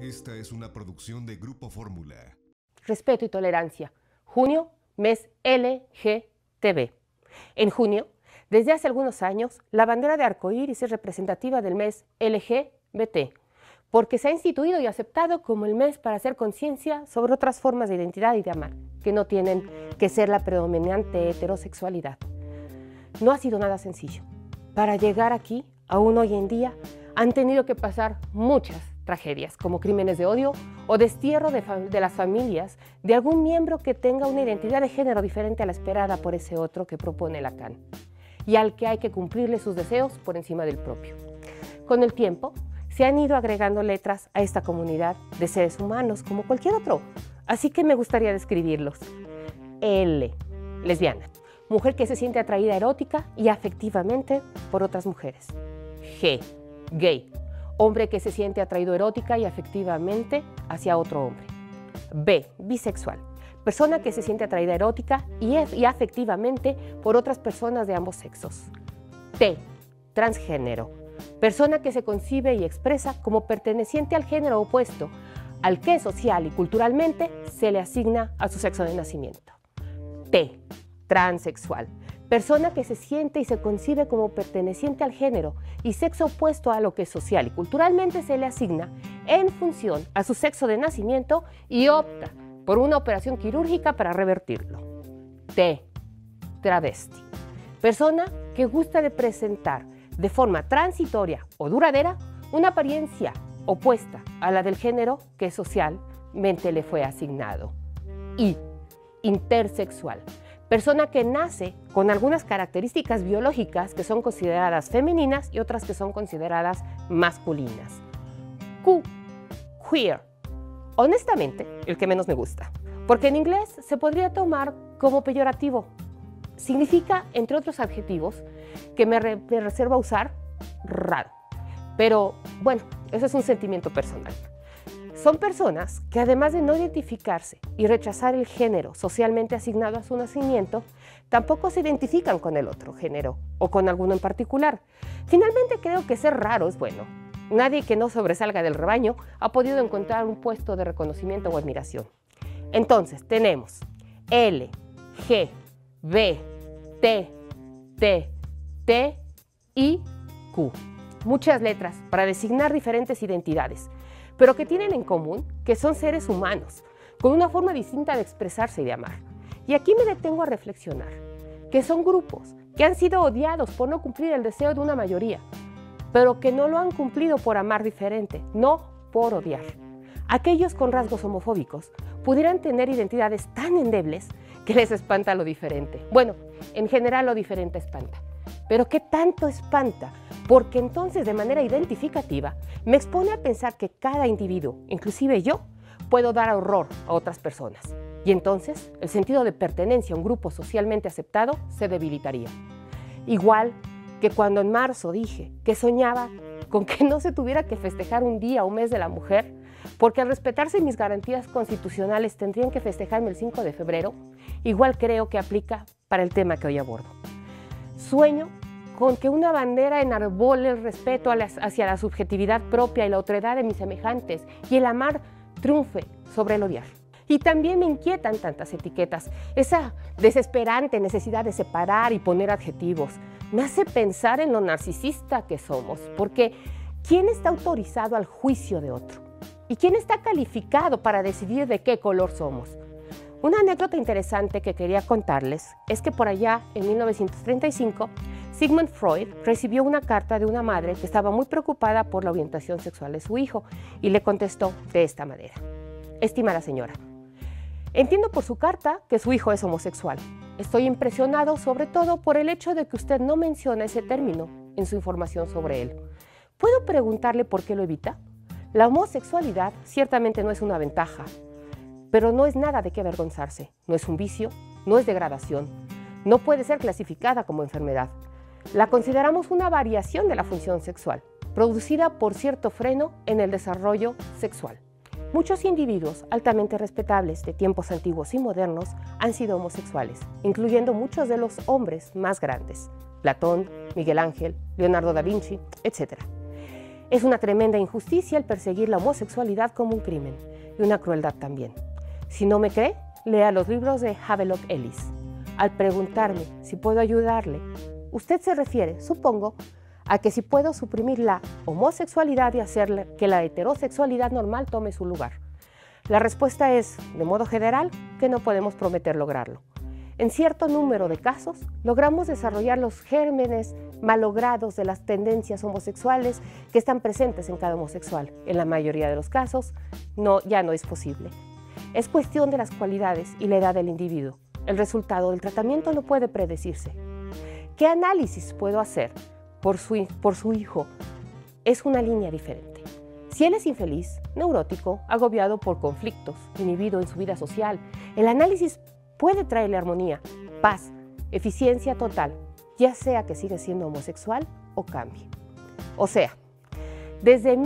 Esta es una producción de Grupo Fórmula. Respeto y tolerancia. Junio, mes LGTB. En junio, desde hace algunos años, la bandera de arcoíris es representativa del mes LGBT, porque se ha instituido y aceptado como el mes para hacer conciencia sobre otras formas de identidad y de amar, que no tienen que ser la predominante heterosexualidad. No ha sido nada sencillo. Para llegar aquí, aún hoy en día, han tenido que pasar muchas tragedias, como crímenes de odio o destierro de las familias de algún miembro que tenga una identidad de género diferente a la esperada por ese otro que propone Lacan, y al que hay que cumplirle sus deseos por encima del propio. Con el tiempo, se han ido agregando letras a esta comunidad de seres humanos como cualquier otro, así que me gustaría describirlos. L, lesbiana, mujer que se siente atraída erótica y afectivamente por otras mujeres. G, gay, hombre que se siente atraído erótica y afectivamente hacia otro hombre. B, bisexual, persona que se siente atraída erótica y afectivamente por otras personas de ambos sexos. T, transgénero, persona que se concibe y expresa como perteneciente al género opuesto al que social y culturalmente se le asigna a su sexo de nacimiento. T, transexual, persona que se siente y se concibe como perteneciente al género y sexo opuesto a lo que social y culturalmente se le asigna en función a su sexo de nacimiento y opta por una operación quirúrgica para revertirlo. T, travesti, persona que gusta de presentar de forma transitoria o duradera una apariencia opuesta a la del género que socialmente le fue asignado. Y, intersexual, persona que nace con algunas características biológicas que son consideradas femeninas y otras que son consideradas masculinas. Q, queer, honestamente, el que menos me gusta, porque en inglés se podría tomar como peyorativo. Significa, entre otros adjetivos, que me reservo a usar, raro. Pero, bueno, eso es un sentimiento personal. Son personas que, además de no identificarse y rechazar el género socialmente asignado a su nacimiento, tampoco se identifican con el otro género o con alguno en particular. Finalmente, creo que ser raro es bueno. Nadie que no sobresalga del rebaño ha podido encontrar un puesto de reconocimiento o admiración. Entonces, tenemos L, G, B, T, T, T y Q. Muchas letras para designar diferentes identidades, pero que tienen en común que son seres humanos, con una forma distinta de expresarse y de amar. Y aquí me detengo a reflexionar, que son grupos que han sido odiados por no cumplir el deseo de una mayoría, pero que no lo han cumplido por amar diferente, no por odiar. Aquellos con rasgos homofóbicos pudieran tener identidades tan endebles que les espanta lo diferente. Bueno, en general lo diferente espanta. Pero ¿qué tanto espanta? Porque entonces, de manera identificativa, me expone a pensar que cada individuo, inclusive yo, puedo dar horror a otras personas. Y entonces, el sentido de pertenencia a un grupo socialmente aceptado se debilitaría. Igual que cuando en marzo dije que soñaba con que no se tuviera que festejar un día o mes de la mujer, porque al respetarse mis garantías constitucionales tendrían que festejarme el 5 de febrero, igual creo que aplica para el tema que hoy abordo. Sueño con que una bandera enarbole el respeto hacia la subjetividad propia y la otredad de mis semejantes y el amar triunfe sobre el odiar. Y también me inquietan tantas etiquetas, esa desesperante necesidad de separar y poner adjetivos. Me hace pensar en lo narcisista que somos, porque ¿quién está autorizado al juicio de otro? ¿Y quién está calificado para decidir de qué color somos? Una anécdota interesante que quería contarles es que por allá, en 1935, Sigmund Freud recibió una carta de una madre que estaba muy preocupada por la orientación sexual de su hijo y le contestó de esta manera: estimada señora, entiendo por su carta que su hijo es homosexual. Estoy impresionado sobre todo por el hecho de que usted no menciona ese término en su información sobre él. ¿Puedo preguntarle por qué lo evita? La homosexualidad ciertamente no es una ventaja, pero no es nada de qué avergonzarse. No es un vicio, no es degradación, no puede ser clasificada como enfermedad. La consideramos una variación de la función sexual, producida por cierto freno en el desarrollo sexual. Muchos individuos altamente respetables de tiempos antiguos y modernos han sido homosexuales, incluyendo muchos de los hombres más grandes: Platón, Miguel Ángel, Leonardo da Vinci, etc. Es una tremenda injusticia el perseguir la homosexualidad como un crimen y una crueldad también. Si no me cree, lea los libros de Havelock Ellis. Al preguntarme si puedo ayudarle, usted se refiere, supongo, a que si puedo suprimir la homosexualidad y hacer que la heterosexualidad normal tome su lugar. La respuesta es, de modo general, que no podemos prometer lograrlo. En cierto número de casos, logramos desarrollar los gérmenes malogrados de las tendencias homosexuales que están presentes en cada homosexual. En la mayoría de los casos, ya no es posible. Es cuestión de las cualidades y la edad del individuo. El resultado del tratamiento no puede predecirse. ¿Qué análisis puedo hacer por su hijo? Es una línea diferente. Si él es infeliz, neurótico, agobiado por conflictos, inhibido en su vida social, el análisis puede traerle armonía, paz, eficiencia total, ya sea que siga siendo homosexual o cambie. O sea, desde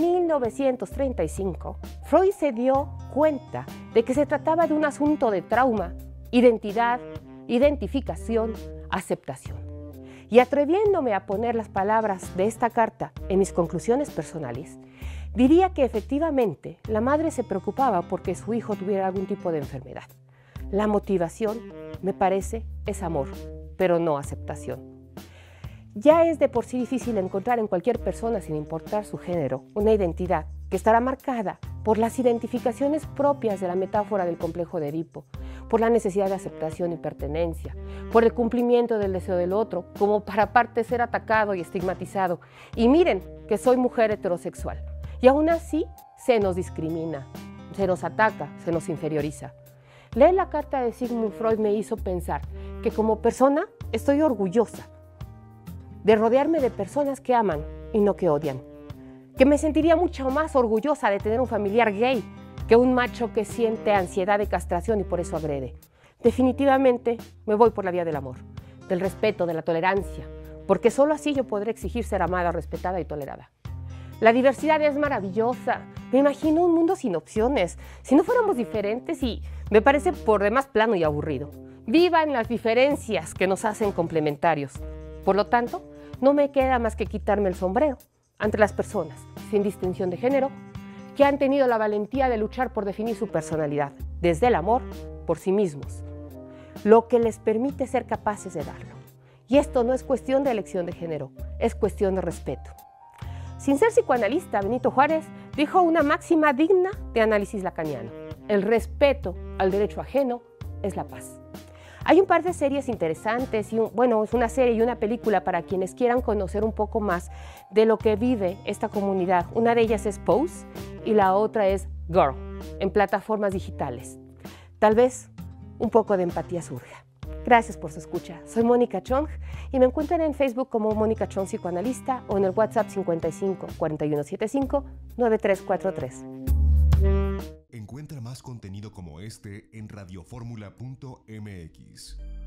1935, Freud se dio cuenta de que se trataba de un asunto de trauma, identidad, identificación, aceptación. Y atreviéndome a poner las palabras de esta carta en mis conclusiones personales, diría que efectivamente la madre se preocupaba porque su hijo tuviera algún tipo de enfermedad. La motivación, me parece, es amor, pero no aceptación. Ya es de por sí difícil encontrar en cualquier persona, sin importar su género, una identidad que estará marcada por las identificaciones propias de la metáfora del complejo de Edipo, por la necesidad de aceptación y pertenencia, por el cumplimiento del deseo del otro, como para aparte ser atacado y estigmatizado. Y miren que soy mujer heterosexual, y aún así se nos discrimina, se nos ataca, se nos inferioriza. Leer la carta de Sigmund Freud me hizo pensar que como persona estoy orgullosa de rodearme de personas que aman y no que odian, que me sentiría mucho más orgullosa de tener un familiar gay que un macho que siente ansiedad de castración y por eso agrede. Definitivamente me voy por la vía del amor, del respeto, de la tolerancia, porque solo así yo podré exigir ser amada, respetada y tolerada. La diversidad es maravillosa. Me imagino un mundo sin opciones. Si no fuéramos diferentes, y me parece por demás plano y aburrido. Vivan las diferencias que nos hacen complementarios. Por lo tanto, no me queda más que quitarme el sombrero ante las personas, sin distinción de género, que han tenido la valentía de luchar por definir su personalidad, desde el amor, por sí mismos, lo que les permite ser capaces de darlo. Y esto no es cuestión de elección de género, es cuestión de respeto. Sin ser psicoanalista, Benito Juárez dijo una máxima digna de análisis lacaniano: el respeto al derecho ajeno es la paz. Hay un par de series interesantes, es una serie y una película para quienes quieran conocer un poco más de lo que vive esta comunidad. Una de ellas es Pose y la otra es Girl, en plataformas digitales. Tal vez un poco de empatía surja. Gracias por su escucha. Soy Mónica Chong y me encuentran en Facebook como Mónica Chong Psicoanalista o en el WhatsApp 55 4175 9343. Encuentra más contenido como este en radioformula.mx.